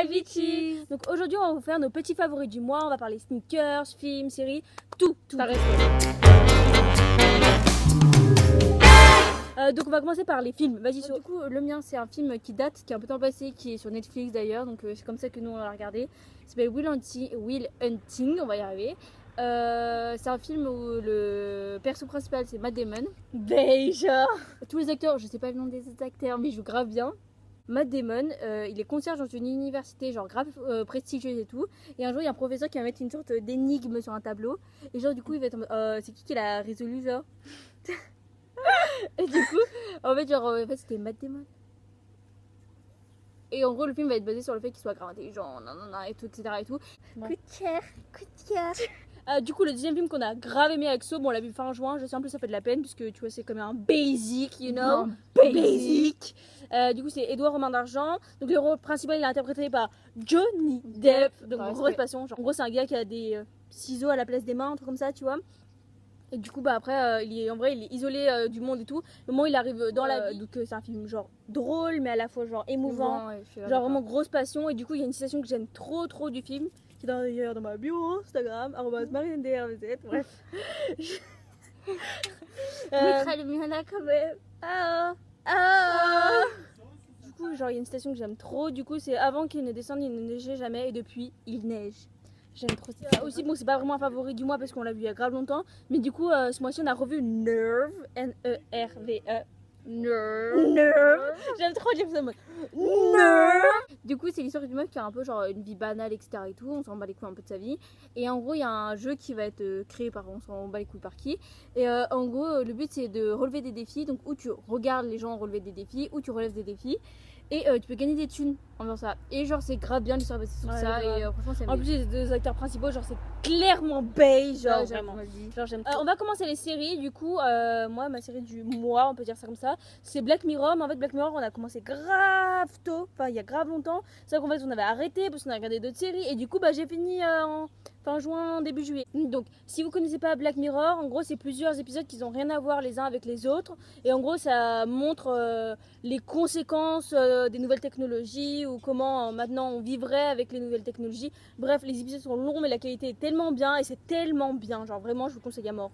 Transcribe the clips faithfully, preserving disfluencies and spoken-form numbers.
Like Vichy. Donc aujourd'hui on va vous faire nos petits favoris du mois, on va parler sneakers, films, séries, tout, tout. Ça reste. Euh, donc on va commencer par les films, vas-y. Du coup le mien c'est un film qui date, qui est un peu temps passé, qui est sur Netflix d'ailleurs, donc euh, c'est comme ça que nous on l'a regardé. Il s'appelle Will Hunting, Will Hunting, on va y arriver. Euh, c'est un film où le perso principal c'est Matt Damon. Déjà. Tous les acteurs, je sais pas le nom des acteurs mais ils jouent grave bien. Matt Damon, euh, il est concierge dans une université genre grave euh, prestigieuse et tout. Et un jour il y a un professeur qui va mettre une sorte d'énigme sur un tableau. Et genre du coup il va être en mode, euh, c'est qui qui l'a résolu genre. Et du coup, en fait, genre, en fait, c'était Matt Damon. Et en gros, le film va être basé sur le fait qu'il soit grave intelligent, nanana, et tout, et cetera. Et tout. Ouais. Coup de cœur, coup de cœur. Euh, du coup, le deuxième film qu'on a grave aimé avec So, bon, on l'a vu fin juin. Je sais, en plus, ça fait de la peine, puisque tu vois, c'est comme un basic, you know. Non, basic. Basic. Euh, du coup, c'est Edouard Romain d'Argent. Donc, le rôle principal, il est interprété par Johnny Depp. Donc, Ouais, grosse c'est- passion. Genre, en gros, c'est un gars qui a des euh, ciseaux à la place des mains, un truc comme ça, tu vois. Et du coup bah après euh, il est en vrai il est isolé euh, du monde et tout. Le moment où il arrive dans la vie, donc euh, c'est un film genre drôle mais à la fois genre émouvant, ouais, je suis là, genre d'accord. vraiment grosse passion. Et du coup il y a une citation que j'aime trop trop du film qui est d'ailleurs dans ma bio Instagram arobase marianne d r v z. Bref. On Euh, mettra le mien là quand même. ah, ah. Du coup genre il y a une citation que j'aime trop. Du coup c'est avant qu'il ne descende il ne neigeait jamais et depuis il neige. J'aime trop ça. Aussi, bon, c'est pas vraiment un favori du mois parce qu'on l'a vu il y a grave longtemps. Mais du coup, euh, ce mois-ci, on a revu Nerve. N E R V E. Nerve. Nerve. J'aime trop dire ça. Nerve. Du coup, c'est l'histoire d'une meuf qui a un peu genre une vie banale, et cetera. Et tout. On s'en bat les couilles un peu de sa vie. Et en gros, il y a un jeu qui va être euh, créé par. On s'en bat les couilles par qui. Et euh, en gros, euh, le but c'est de relever des défis. Donc, où tu regardes les gens relever des défis, où tu relèves des défis. Et euh, tu peux gagner des thunes en faisant ça. Et genre c'est grave bien l'histoire basée sur Ouais, ça. grave. Et euh, franchement c'est En bien. plus, les deux acteurs principaux, genre, c'est clairement beige, genre, Ouais, vraiment. vas-y. Genre, j'aime Euh, trop. on va commencer les séries. Du coup euh, moi ma série du mois, on peut dire ça comme ça, c'est Black Mirror. Mais en fait Black Mirror on a commencé grave tôt, enfin il y a grave longtemps. C'est vrai qu'en fait on avait arrêté parce qu'on a regardé d'autres séries. Et du coup bah j'ai fini euh, en fin juin, début juillet. Donc si vous connaissez pas Black Mirror, en gros c'est plusieurs épisodes qui n'ont rien à voir les uns avec les autres. Et en gros ça montre euh, les conséquences euh, des nouvelles technologies ou comment euh, maintenant on vivrait avec les nouvelles technologies. Bref, les épisodes sont longs mais la qualité est tellement bien et c'est tellement bien, genre vraiment je vous conseille à mort.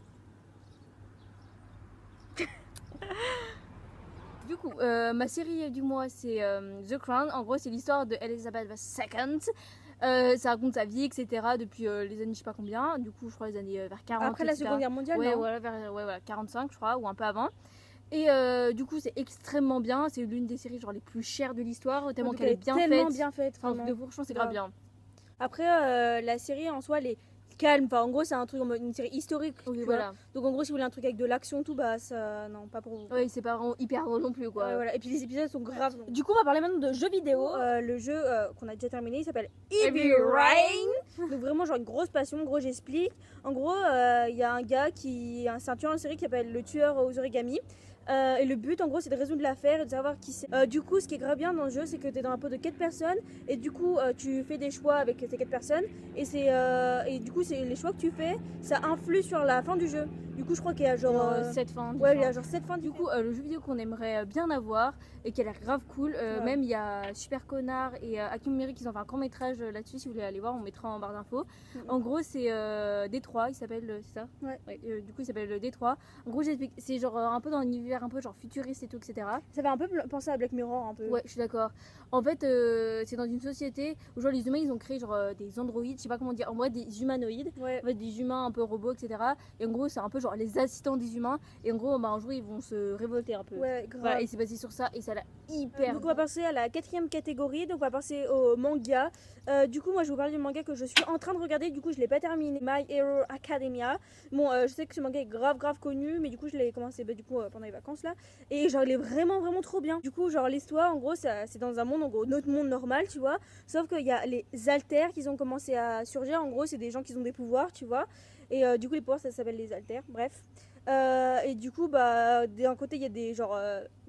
Du coup, euh, ma série du mois c'est euh, The Crown. En gros c'est l'histoire de Elizabeth the Second. Euh, ça raconte sa vie, et cetera depuis euh, les années je sais pas combien. Du coup je crois les années euh, vers quarante. Après la et cetera. Seconde Guerre mondiale, Ouais, non voilà, vers ouais, voilà, quarante-cinq je crois, ou un peu avant. Et euh, du coup c'est extrêmement bien, c'est l'une des séries genre les plus chères de l'histoire, tellement Donc, qu'elle elle est bien tellement faite. bien faite. Enfin, vraiment. de franchement c'est grave bien. Après, euh, la série en soi, elle est calme. Enfin, en gros, c'est un truc en mode une série historique. Oui, tu voilà. vois. Donc, en gros, si vous voulez un truc avec de l'action, tout, bah, ça, non, pas pour vous. Oui, c'est pas vraiment hyper drôle non plus quoi. Ouais, voilà. Et puis, les épisodes sont grave longs. Du coup on va parler maintenant de jeux vidéo. Euh, le jeu euh, qu'on a déjà terminé, il s'appelle Heavy Heavy Rain. Rain. Donc vraiment genre une grosse passion. En gros j'explique. En gros euh, il y a un gars qui un c'est un tueur en série qui s'appelle le tueur aux origamis. Euh, et le but en gros c'est de résoudre l'affaire et de savoir qui c'est. Euh, du coup ce qui est grave bien dans le jeu c'est que tu es dans la peau de quatre personnes et du coup euh, tu fais des choix avec ces quatre personnes et c'est euh, et du coup c'est les choix que tu fais ça influe sur la fin du jeu. Du coup je crois qu'il y a genre Genre euh, cette fin. ouais il y a genre sept fins Du coup, euh, le jeu vidéo qu'on aimerait bien avoir et qui a l'air grave cool, euh, Ouais. même il y a Super Connard et euh, Hakim Meri qui ont fait un court métrage euh, là-dessus. Si vous voulez aller voir, on mettra en barre d'infos. Mhm. En gros, c'est euh, Détroit, il s'appelle, euh, c'est ça Ouais. euh, du coup, il s'appelle le Détroit. En gros, j'explique, c'est genre euh, un peu dans un univers un peu genre futuriste et tout, et cetera. ça fait un peu penser à Black Mirror un peu. Ouais, je suis d'accord. En fait, euh, c'est dans une société où genre les humains ils ont créé genre euh, des androïdes, je sais pas comment dire, en vrai des humanoïdes. Ouais. En fait, des humains un peu robots, et cetera. Et en gros, c'est un peu genre les assistants des humains. Et en gros, bah, un jour, ils vont se révolter un peu. Ouais, grave. Voilà, et c'est basé sur ça et ça a l'air hyper. Donc on va passer à la quatrième catégorie, donc on va passer au manga. Euh, du coup moi je vais vous parler du manga que je suis en train de regarder, du coup je l'ai pas terminé, My Hero Academia. Bon euh, je sais que ce manga est grave grave connu, mais du coup je l'ai commencé bah, du coup euh, pendant les vacances là. Et genre il est vraiment vraiment trop bien. Du coup genre l'histoire en gros ça- c'est dans un monde en gros notre monde normal tu vois. Sauf qu'il y a les alters qui ont commencé à surgir, en gros c'est des gens qui ont des pouvoirs tu vois. Et euh, du coup les pouvoirs ça s'appelle les alters, bref. Euh, et du coup bah d'un côté il y a des genre euh,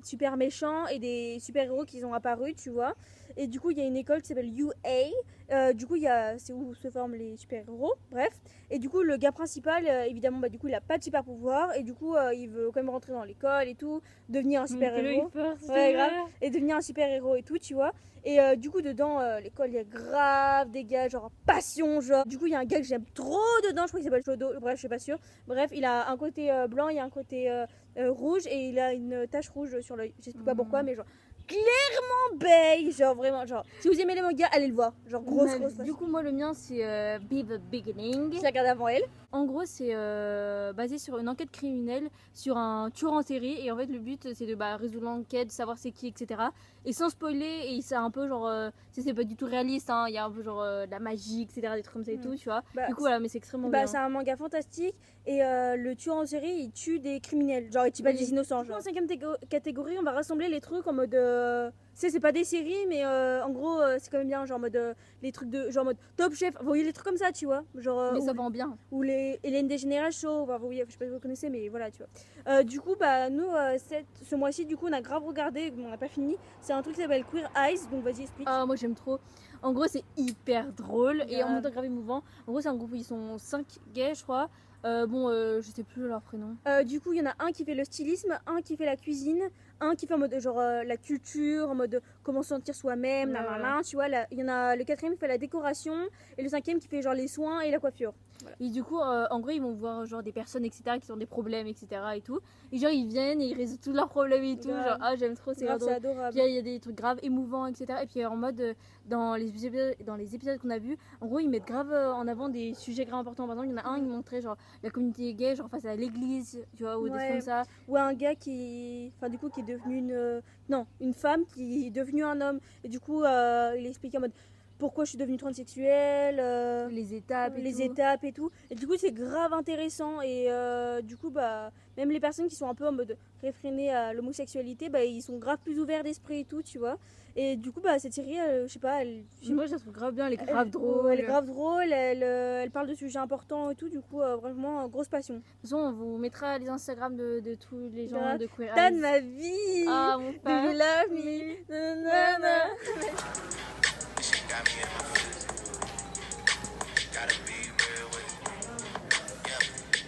super méchants et des super héros qui sont apparus, tu vois. Et du coup, il y a une école qui s'appelle U A. Euh, du coup, il y a, c'est où se forment les super héros. Bref. Et du coup, le gars principal, euh, évidemment, bah, du coup, il a pas de super pouvoir. Et du coup, euh, il veut quand même rentrer dans l'école et tout, devenir un super héros. Ouais, grave. Et devenir un super héros et tout, tu vois. Et euh, du coup, dedans, euh, l'école, il y a grave des gars, genre passion, genre. Du coup, il y a un gars que j'aime trop dedans, je crois qu'il s'appelle Shodo. Bref, je suis pas sûre. Bref, il a un côté euh, blanc, il y a un côté euh, euh, rouge et il a une tache rouge sur l'œil. Je sais pas pourquoi, mais genre. Clairement beige, genre vraiment, genre si vous aimez les mangas, allez le voir, genre grosse Mais, grosse. Du coup, moi, le mien, c'est euh, Be the Beginning. Je l'ai regardé avant elle. En gros, c'est euh, basé sur une enquête criminelle, sur un tueur en série. Et en fait, le but, c'est de bah, résoudre l'enquête, savoir c'est qui, et cetera. Et sans spoiler, et c'est un peu genre. Euh, c'est pas du tout réaliste, hein. Il y a un peu genre euh, de la magie, et cetera. Des trucs comme ça et Mm. tout, tu vois. Bah, du coup, voilà, mais c'est extrêmement bah, bien. c'est un manga fantastique et euh, le tueur en série il tue des criminels, genre il tue pas Oui. des innocents. Genre. En cinquième tégo- catégorie, on va rassembler les trucs en mode. Euh, c'est c'est pas des séries, mais euh, en gros, euh, c'est quand même bien, genre en mode. Euh, les trucs de. Genre en mode Top Chef, vous voyez les trucs comme ça, tu vois. Genre. Euh, Mais ou- ça vend bien. ou les Hélène DeGeneres Show, enfin, vous voyez, je sais pas si vous connaissez, mais voilà, tu vois. Euh, du coup, bah, nous, euh, cette, ce mois-ci, du coup, on a grave regardé, bon, on n'a pas fini. C'est un truc qui s'appelle Queer Eyes, donc vas-y, explique. Ah, moi j'aime trop. En gros, c'est hyper drôle et en Grave. même temps grave émouvant. En gros, c'est un groupe où ils sont cinq gays, je crois. Euh, bon, euh, je sais plus leur prénom. Euh, du coup, il y en a un qui fait le stylisme, un qui fait la cuisine, un qui fait en mode genre euh, la culture, en mode comment se sentir soi-même, Ouais, nanana, tu vois. là, Il y en a le quatrième qui fait la décoration et le cinquième qui fait genre les soins et la coiffure. Voilà. Et du coup, euh, en gros, ils vont voir genre des personnes, et cetera, qui ont des problèmes, et cetera. Et tout. Et genre, ils viennent et ils résolvent tous leurs problèmes et tout. Grave. Genre, ah, j'aime trop, c'est Grave, grave c'est drôle. adorable. Puis il y a des trucs graves émouvants, et cetera. Et puis en mode, euh, dans les épisodes, dans les épisodes qu'on a vus, en gros, ils mettent grave euh, en avant des sujets grave importants. Par exemple, il y en a un, il montrait genre la communauté gay, genre face à l'église, tu vois, ou des Ouais. trucs comme ça. Ou un gars qui, enfin du coup, qui est devenu une, euh, non, une femme qui est devenue un homme et du coup, euh, il explique en mode pourquoi je suis devenue transsexuelle, euh, Les étapes et les tout. étapes et tout. Et du coup, c'est grave intéressant. Et euh, du coup, bah, même les personnes qui sont un peu en mode réfrénées à l'homosexualité, bah, ils sont grave plus ouverts d'esprit et tout, tu vois. Et du coup, bah, cette série, elle, je sais pas, elle, Moi, je la trouve grave bien, elle est grave elle- drôle. Elle est grave drôle, elle, euh, elle parle de sujets importants et tout. Du coup, euh, vraiment, euh, grosse passion. De toute façon, on vous mettra les Instagram de, de tous les gens Grave. de Queer Tan Eyes. ma vie. Ah, mon Do you père. love me? Nanana. She got me in my feelings. Gotta be real with it. Yeah.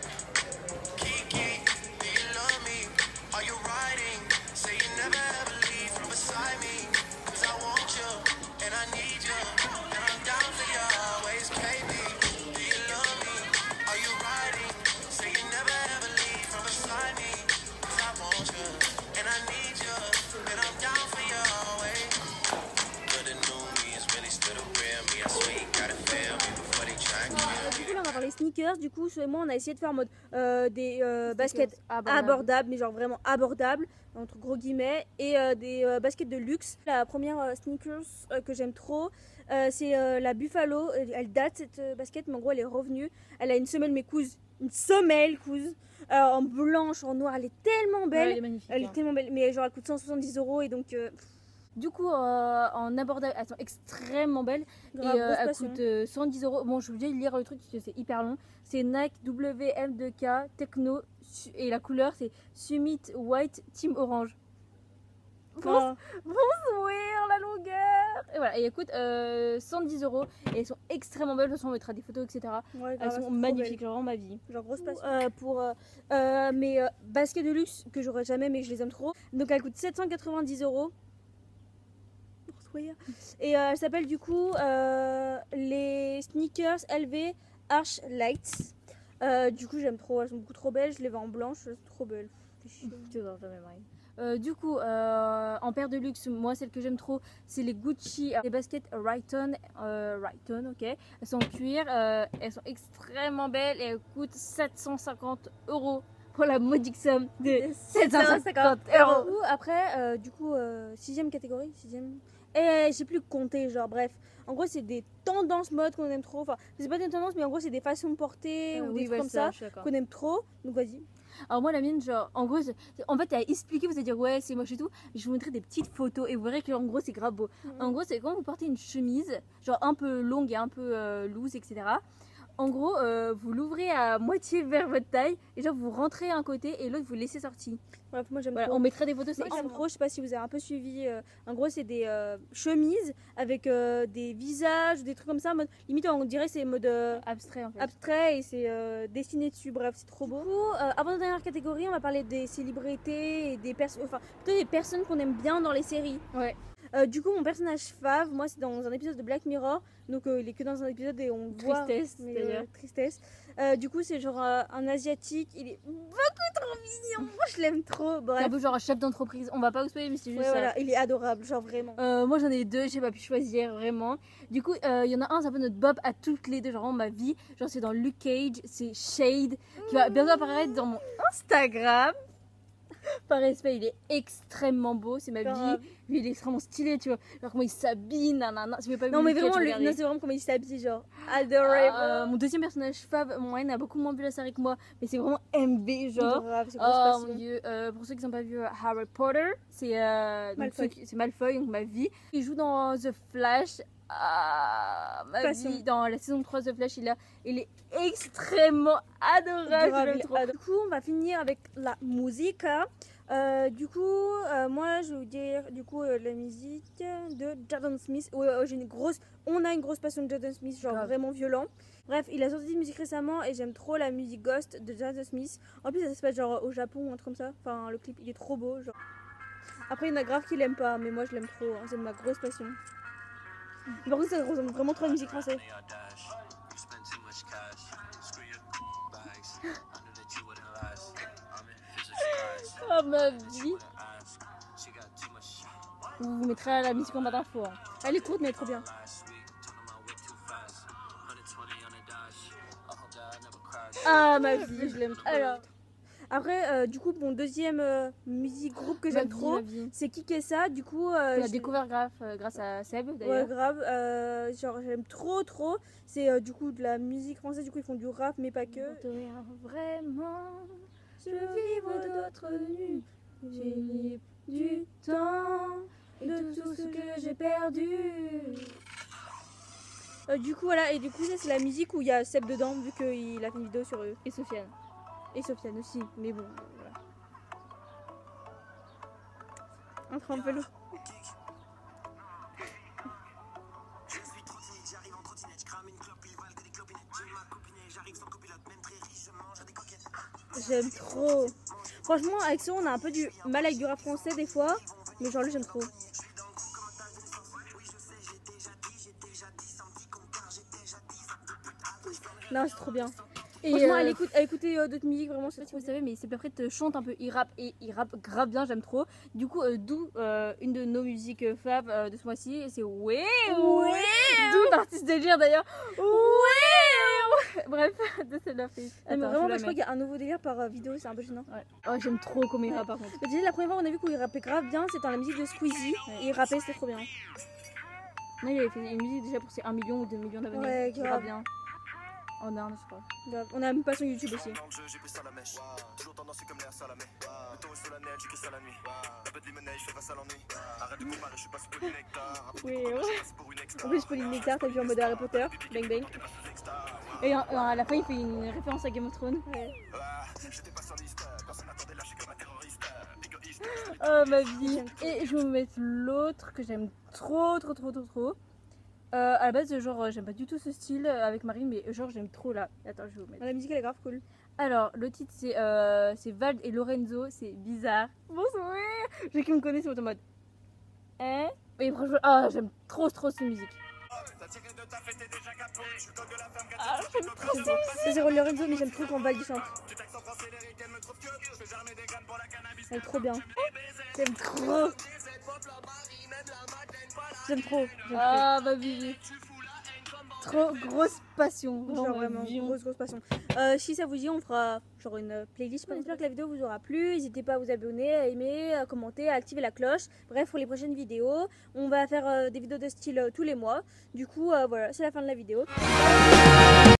Kiki, do you love me? Are you riding? Say you never ever leave from beside me. Cause I want you, and I need you. And I'm down for you always, baby. Do you love me? Are you riding? Say you never ever leave from beside me. Cause I want you, and I need you. And I'm down for you always. But the new me is really still the real me. I swear you gotta feel me before they try and kill Du me. coup, là, on va parler sneakers. Du coup, et moi, on a essayé de faire en mode euh, des euh, baskets Abordables. abordables, mais genre vraiment abordables, entre gros guillemets, et euh, des euh, baskets de luxe. La première euh, sneakers euh, que j'aime trop, euh, c'est euh, la Buffalo. Elle, elle date cette euh, basket, mais en gros, elle est revenue. Elle a une semelle, mais couse, une semelle couse, euh, en blanche, en noir. Elle est tellement belle. Ouais, elle est magnifique. Elle est hein. tellement belle, mais genre elle coûte cent soixante-dix euros et donc euh, Du coup, euh, en abordable, elles sont extrêmement belles. grave, et euh, grosse elles passion. coûtent euh, cent dix euros. Bon, je vais lire le truc parce que c'est hyper long. C'est Nike W M deux K Techno su- et la couleur c'est Summit White Team Orange. Enfin, Bonsoir la longueur. Et voilà, et elles coûtent euh, cent dix euros et elles sont extrêmement belles. De toute façon, on mettra des photos, et cetera. ouais, Elles grave, sont trop magnifiques, belle. genre ma vie. Genre grosse passion. Euh, pour euh, euh, mes euh, baskets de luxe que j'aurais jamais mais que je les aime trop. Donc elle coûte sept cent quatre-vingt-dix euros. Bonsoir. Et euh, elle s'appelle du coup euh, les sneakers L V Arch Lights. Euh, du coup j'aime trop, elles sont beaucoup trop belles. Je les vends en blanche, elles sont trop belles. Fais chier. Tu vois, jamais marine. Euh, du coup, euh, en paire de luxe, moi celle que j'aime trop, c'est les Gucci, euh, les baskets Rayton, euh, Rayton, ok. Elles sont en cuir, euh, elles sont extrêmement belles et elles coûtent sept cent cinquante euros pour la modique somme de sept cent cinquante euros. Du coup, après, euh, du coup, euh, sixième catégorie, sixième. Et j'ai plus compté, genre bref. En gros, c'est des tendances mode qu'on aime trop. Enfin, c'est pas des tendances, mais en gros, c'est des façons de porter ou des trucs comme ça je suis d'accord. qu'on aime trop. Donc vas-y. Alors moi la mienne, genre, en gros, c'est- en fait, à expliquer, vous allez dire ouais, c'est moche et tout. Je vous montrerai des petites photos et vous verrez qu'en gros, c'est grave beau. En gros, c'est quand vous portez une chemise, genre un peu longue et un peu euh, loose, et cetera. En gros, euh, vous l'ouvrez à moitié vers votre taille et genre vous rentrez un côté et l'autre vous laissez sorti. Bref, moi j'aime Voilà, trop. on mettra des photos, c'est Moi j'aime extrêmement- trop, je sais pas si vous avez un peu suivi. euh, en gros, c'est des euh, chemises avec euh, des visages, des trucs comme ça. Mode, limite, on dirait c'est mode euh, abstrait en fait. abstrait et c'est euh, dessiné dessus. Bref, c'est trop beau. Du coup, euh, avant la dernière catégorie, on va parler des célébrités et des personnes, enfin, plutôt des personnes qu'on aime bien dans les séries. Ouais. Euh, du coup, mon personnage fave, moi, c'est dans un épisode de Black Mirror. Donc, euh, il est que dans un épisode et on voit. Tristesse mais, d'ailleurs. euh, tristesse. Euh, du coup, c'est genre euh, un asiatique. Il est beaucoup trop mignon. Moi, je l'aime trop. C'est Bref. un peu genre un chef d'entreprise. On va pas vous spoiler, mais c'est juste Ouais, ça. voilà, il est adorable, genre vraiment. Euh, moi j'en ai deux, j'ai pas pu choisir vraiment. Du coup, il y en a un, c'est un peu notre Bob à toutes les deux, genre ma vie. Genre c'est dans Luke Cage, c'est Shade, qui va bientôt apparaître dans mon Instagram. Par respect, il est extrêmement beau, c'est ma Grave. vie. Lui, il est extrêmement stylé, tu vois. Genre comment il s'habille, nanana. Si vous avez pas Non, vu mais Luke vraiment, Cage, lui, regardez. non, c'est vraiment comme il s'habille, genre adorable. Euh, mon deuxième personnage fave, mon N a beaucoup moins vu la série que moi, mais c'est vraiment M B, genre. Grave, c'est grosse Oh passion. mon dieu, euh, pour ceux qui n'ont pas vu euh, Harry Potter, c'est euh, donc Malfoy. ceux qui- c'est Malfoy, donc ma vie. Il joue dans The Flash. Ah, ma Passion. vie, dans la saison trois de The Flash, il, a, il est extrêmement adorable. Grave, je l'aime il est trop. adorable. Du coup, on va finir avec la musique. Euh, du coup, euh, moi, je vais vous dire du coup euh, la musique de Jaden Smith. Ouais, ouais, j'ai une grosse, on a une grosse passion de Jaden Smith, genre Grave. vraiment violent. Bref, il a sorti une musique récemment et j'aime trop la musique Ghost de Jaden Smith. En plus, ça se passe genre au Japon ou un truc comme ça. Enfin, le clip, il est trop beau. Genre. Après, il y en a grave qui l'aiment pas, mais moi, je l'aime trop. Hein, c'est ma grosse passion. Mais par contre, ça ressemble vraiment trop à la musique française. Oh ma vie. Vous vous mettrez à la musique en bas d'infos. Hein. Elle est courte, mais elle est trop bien. Ah, ma vie, je l'aime trop. Alors, Après, euh, du coup, mon deuxième euh, musique groupe que j'aime ma vie, trop, ma vie. c'est Kikessa. Du coup, euh, On a je- découvert grave, euh, grâce à Seb ouais, d'ailleurs. grave. euh, genre, j'aime trop, trop. C'est euh, du coup de la musique française. Du coup, ils font du rap, mais pas que. Vraiment, Je vis d'autres nuits. J'ai mis du temps de tout ce que j'ai perdu. Euh, du coup, voilà. Et du coup, ça, c'est la musique où il y a Seb dedans, vu qu'il a fait une vidéo sur eux. Et Sofiane. Et Sofiane aussi. Mais bon, voilà. Entre un peu le. Je suis trop timide, j'arrive en trottinette, je crame une clope, ils valent que des clopinettes. J'ai ma copine, j'arrive sans copilote, même très riche, je mange des coquettes. J'aime trop. Franchement, avec ça, on a un peu du mal avec du rap français des fois. Mais genre, lui, j'aime trop. Non, c'est trop bien. Et Franchement, euh, elle écoute, elle écouter euh, d'autres musiques, vraiment, je sais c'est pas si trop vous bien. savez, mais c'est après te chante un peu, il rappe et il rappe grave bien, j'aime trop. Du coup, euh, d'où euh, une de nos musiques euh, fab euh, de ce mois-ci, c'est Ouais, ouais, d'où l'artiste délire d'ailleurs. Ouais, bref, de celle-là fait. Non, mais Attends, vraiment, je la je crois mets. qu'il y a un nouveau délire par euh, vidéo, c'est un peu gênant. Ouais. Oh, j'aime trop comment il rappe par contre. Mais déjà, la première fois qu'on a vu qu'il rappait grave bien, c'était dans la musique de Squeezie. Et il rappait, c'était trop bien. Non, il avait fait une musique déjà pour ses un million ou deux millions d'abonnés. Ouais, qui grave. rappe bien. En Inde, je crois. Grave. On a même pas son YouTube aussi. Dans le jeu, j'ai pris ça à la mèche. Toujours tendancieux comme l'air salamé. Le temps est solennel, j'ai que ça la nuit. Un peu de limonade, je fais face à l'ennui. Arrête de comparer, je suis pas sous nectar. Oui, ouais. Pour une extra. En plus, Pauline Nectar, t'as vu en mode Harry Potter. Bang bang. Et euh, à la fin, il fait une référence à Game of Thrones. Ouais. J'étais pas sur liste, personne n'attendait là, je suis comme un terroriste. Égoïste. Oh ma vie. Et je vais vous mettre l'autre que j'aime trop, trop, trop, trop, trop. Euh, à la base, genre, j'aime pas du tout ce style euh, avec Marine, mais genre, j'aime trop là. Attends, je vais vous mettre. La musique, elle est grave cool. Alors, le titre, c'est euh, c'est Vald et Lorenzo, c'est bizarre. Bonsoir. Ceux qui me connaissent sont en mode. Hein? Et franchement, ah, j'aime trop, trop cette musique. T'as tiré de ta fête, t'es déjà capot. Je suis le code de la femme, Ah, j'aime trop. Ça, c'est Lorenzo, mais j'aime trop quand Val chante. tu taxes en français, les ricains me trouvent que je fais jamais des grammes pour la cannabis. Elle est trop bien. J'aime trop. J'aime trop. J'aime trop. Ah, ma vie. Trop grosse passion. Genre ma vraiment, vie. grosse grosse passion. Euh, si ça vous dit, on fera genre une playlist. J'espère que la vidéo vous aura plu. N'hésitez pas à vous abonner, à aimer, à commenter, à activer la cloche. Bref, pour les prochaines vidéos, on va faire euh, des vidéos de style euh, tous les mois. Du coup, euh, voilà, c'est la fin de la vidéo.